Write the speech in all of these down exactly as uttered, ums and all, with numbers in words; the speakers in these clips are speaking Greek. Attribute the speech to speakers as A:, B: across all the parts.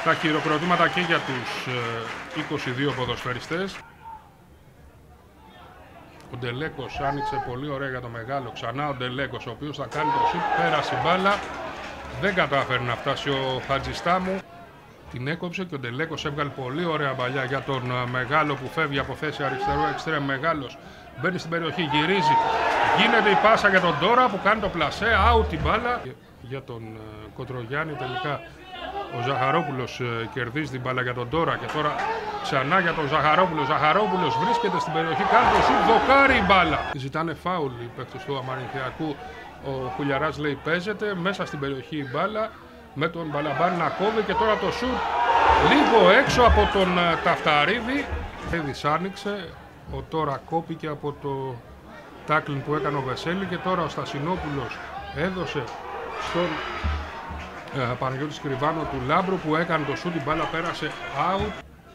A: Τα χειροκροτήματα και για τους είκοσι δύο ποδοσφαιριστές. Ο Ντελέκος άνοιξε πολύ ωραία για το μεγάλο. Ξανά ο Ντελέκος, ο οποίος θα κάνει το σουτ. Πέρασε μπάλα. Δεν κατάφερε να φτάσει ο Χατζιστάμου. Την έκοψε και ο Ντελέκος έβγαλε πολύ ωραία μπαλιά για τον μεγάλο που φεύγει από θέση αριστερό εξτρέμ. Μεγάλος μπαίνει στην περιοχή, γυρίζει. Γίνεται η πάσα για τον Ντόρα που κάνει το πλασέ. Out η μπάλα. Για τον Κοντρογιάννη τελικά ο Ζαχαρόπουλος κερδίζει την μπάλα για τον Ντόρα και τώρα ξανά για τον Ζαχαρόπουλο. Ζαχαρόπουλος βρίσκεται στην περιοχή, κάνει το σουτ, δοκάρει η μπάλα. Ζητάνε φάουλ οι παίκτες του Αμαρινθιακού. Ο Χουλιαράς λέει παίζεται, μέσα στην περιοχή η μπάλα με τον Μπαλαμπάνη να κόβει και τώρα το σουτ λίγο έξω από τον Ταφταρίδη. Έδης άνοιξε, ο Τώρα κόπηκε από το τάκλιν που έκανε ο Βεσέλη και τώρα ο Στασινόπουλος έδωσε στον ε, Παναγιώτη Σκριβάνο του Λάμπρου που έκανε το σουτ, η μπάλα πέρασε out,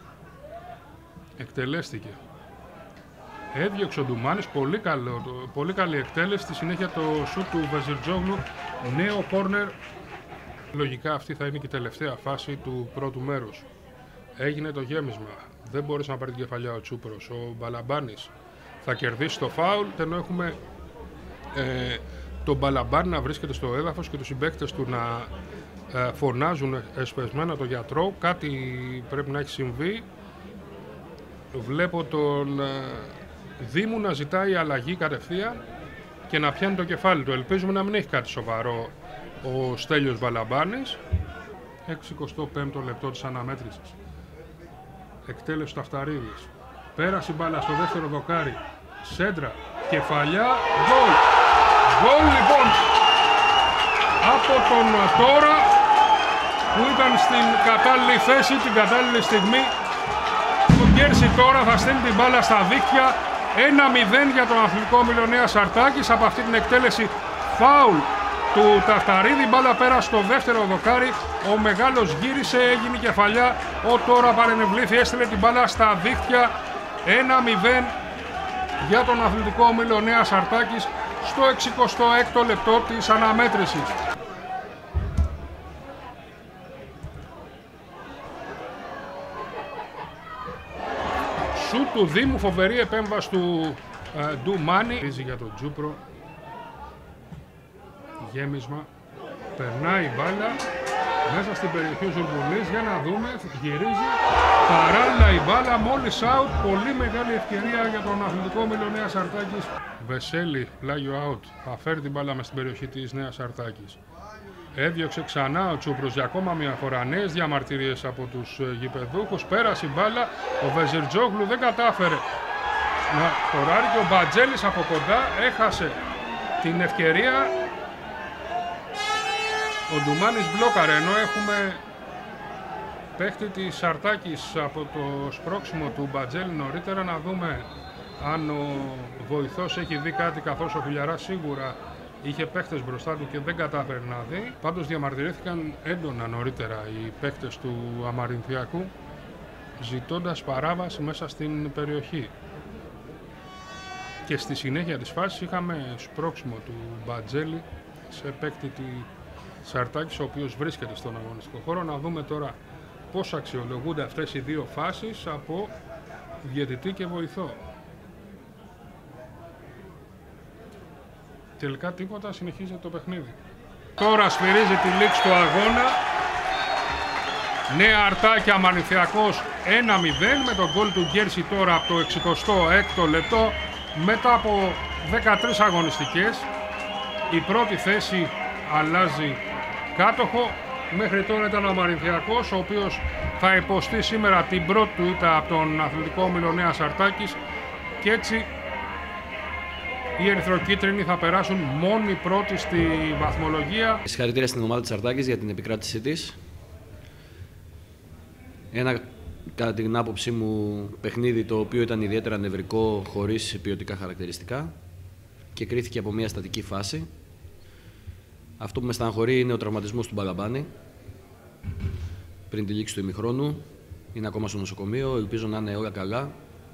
A: εκτελέστηκε. Έδιωξε ο Ντουμάνης, πολύ, καλό, πολύ καλή εκτέλεση, στη συνέχεια το σουτ του Βεζιρτζόγλου, νέο κόρνερ. Λογικά αυτή θα είναι και η τελευταία φάση του πρώτου μέρους. Έγινε το γέμισμα, δεν μπόρεσε να πάρει την κεφαλιά ο Τσούπρος. Ο Μπαλαμπάνης θα κερδίσει το φάουλ, ενώ έχουμε ε, τον Μπαλαμπάνη να βρίσκεται στο έδαφος και τους συμπαίκτες του να ε, φωνάζουν εσπεσμένα τον γιατρό. Κάτι πρέπει να έχει συμβεί. Βλέπω τον ε, Δήμου να ζητάει αλλαγή κατευθείαν και να πιάνει το κεφάλι του. Ελπίζουμε να μην έχει κάτι σοβαρό ο Στέλιος Μπαλαμπάνης. εξηκοστό πέμπτο λεπτό της αναμέτρησης. Εκτέλεση του Ταφταρίδης. Πέρασε η μπάλα στο δεύτερο δοκάρι. Σέντρα, κεφαλιά, γκολ. Γκολ λοιπόν από τον Τώρα που ήταν στην κατάλληλη θέση, την κατάλληλη στιγμή. Το Γκέρσι τώρα θα στέλνει την μπάλα στα δίκτυα. ένα μηδέν για τον Αθλητικό Όμιλο Νέας Σαρτάκης. Από αυτή την εκτέλεση φάουλ του Ταφταρίδη, μπάλα πέρα στο δεύτερο δοκάρι. Ο μεγάλος γύρισε, έγινε κεφαλιά. Ο Τώρα παρενευλήθη, έστειλε την μπάλα στα δίκτυα. ένα μηδέν για τον Αθλητικό Όμιλο Νέας Σαρτάκης στο εξηκοστό έκτο λεπτό της αναμέτρησης. Σουτ του Δήμου, φοβερή επέμβαση του ε, Ντουμάνη. Ρίζει για τον Τζούπρο. Γέμισμα. Περνάει η μπάλα μέσα στην περιοχή ο Ζουρμπουλής. Για να δούμε. Γυρίζει. Παράλληλα η μπάλα. Μόλις out. Πολύ μεγάλη ευκαιρία για τον Αθλητικό Όμιλο Νέας Σαρτάκης. Βεσέλη. Πλάγιο out. Θα φέρει την μπάλα μες στην περιοχή της Νέας Σαρτάκης. Έδιωξε ξανά ο Τσούπρος για ακόμα μια φορά. Νέες διαμαρτυρίες από τους γηπεδούχους. Πέρασε η μπάλα. Ο Βεζιρτζόγλου δεν κατάφερε να χωράρει και ο Μπατζέλης από κοντά έχασε την ευκαιρία. Ο Ντουμάνης μπλόκαρε, ενώ έχουμε παίχτη της Σαρτάκης από το σπρώξιμο του Μπατζέλη νωρίτερα. Να δούμε αν ο βοηθός έχει δει κάτι, καθώς ο Χουλιαράς σίγουρα είχε παίχτες μπροστά του και δεν κατάφερε να δει. Πάντως διαμαρτυρήθηκαν έντονα νωρίτερα οι παίχτες του Αμαρινθιακού, ζητώντας παράβαση μέσα στην περιοχή. Και στη συνέχεια της φάσης είχαμε σπρώξιμο του Μπατζέλη σε παίκτη τη Σαρτάκης, ο οποίος βρίσκεται στον αγωνιστικό χώρο. Να δούμε τώρα πώς αξιολογούνται αυτές οι δύο φάσεις από διαιτητή και βοηθό. Τελικά τίποτα, συνεχίζεται το παιχνίδι. Τώρα σφυρίζει τη λήξη του αγώνα. Νέα Αρτάκη Αμαρινθιακός ένα μηδέν με τον γκολ του Γκέρσι τώρα από το εξηκοστό έκτο λεπτό. Μετά από δεκατρείς αγωνιστικές η πρώτη θέση αλλάζει κάτοχο. Μέχρι τώρα ήταν ο Αμαρινθιακός, ο οποίος θα υποστεί σήμερα την πρώτη του ήττα από τον Αθλητικό Όμιλο Νέας Σαρτάκης και έτσι οι ερυθροκίτρινοι θα περάσουν μόνοι πρώτοι στη βαθμολογία.
B: Συγχαρητήρια στην ομάδα της Σαρτάκης για την επικράτησή της. Ένα, κατά την άποψή μου, παιχνίδι το οποίο ήταν ιδιαίτερα νευρικό, χωρίς ποιοτικά χαρακτηριστικά και κρίθηκε από μια στατική φάση. Αυτό που με στεναχωρεί είναι ο τραυματισμός του Μπαλαμπάνη πριν τη λήξη του ημιχρόνου. Είναι ακόμα στο νοσοκομείο, ελπίζω να είναι όλα καλά.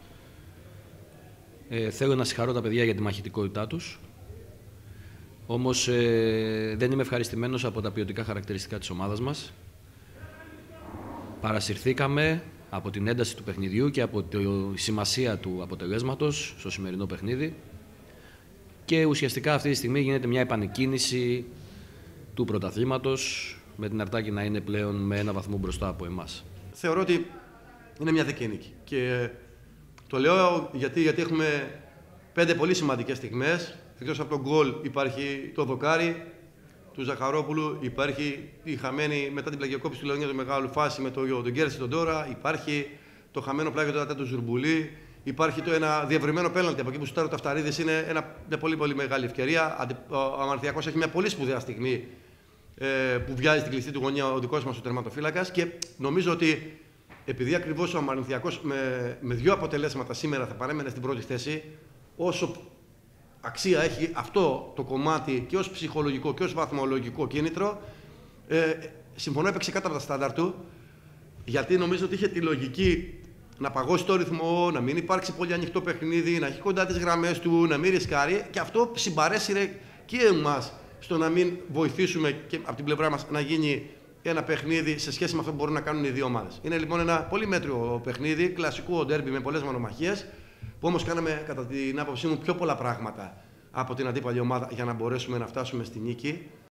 B: Ε, θέλω να συγχαρώ τα παιδιά για τη μαχητικότητά τους. Όμως ε, δεν είμαι ευχαριστημένος από τα ποιοτικά χαρακτηριστικά της ομάδας μας. παρασυρθήκαμε από την ένταση του παιχνιδιού και από τη σημασία του αποτελέσματος στο σημερινό παιχνίδι και ουσιαστικά αυτή τη στιγμή γίνεται μια επανεκκίνηση του πρωταθλήματος με την Αρτάκη να είναι πλέον με ένα βαθμό μπροστά από εμάς.
C: Θεωρώ ότι είναι μια δίκαιη νίκη και το λέω γιατί, γιατί έχουμε πέντε πολύ σημαντικές στιγμές. Εκτός από τον γκολ υπάρχει το δοκάρι του Ζαχαρόπουλου, υπάρχει η χαμένη μετά την πλαγιοκόπηση του Λεωνία του Μεγάλου φάση με τον το Γκέρση τον Τώρα, υπάρχει το χαμένο πλάγιο του του Ζουρμπουλή, υπάρχει το ένα διευρυμένο πέναλτι από εκεί που σουτάρει ο Ταφταρίδης, είναι ένα, μια πολύ, πολύ μεγάλη ευκαιρία. Ο Αμαρθιακός έχει μια πολύ σπουδαία στιγμή ε, που βιάζει στην κλειστή του γωνία ο δικός μας ο τερματοφύλακας και νομίζω ότι επειδή ακριβώς ο Αμαρθιακός με, με δύο αποτελέσματα σήμερα θα παρέμενε στην πρώτη θέση, όσο αξία έχει αυτό το κομμάτι και ως ψυχολογικό και ως βαθμολογικό κίνητρο, ε, συμφωνώ, έπαιξε κάτω από τα στάνταρ του, γιατί νομίζω ότι είχε τη λογική να παγώσει το ρυθμό, να μην υπάρξει πολύ ανοιχτό παιχνίδι, να έχει κοντά τις γραμμές του, να μην ρισκάρει και αυτό συμπαρέσυρε και εμάς στο να μην βοηθήσουμε και από την πλευρά μας να γίνει ένα παιχνίδι σε σχέση με αυτό που μπορούν να κάνουν οι δύο ομάδες. Είναι λοιπόν ένα πολύ μέτριο παιχνίδι, κλασικό ντέρμπι με πολλές μονομαχίες, που όμως κάναμε κατά την άποψή μου πιο πολλά πράγματα από την αντίπαλη ομάδα για να μπορέσουμε να φτάσουμε στη νίκη.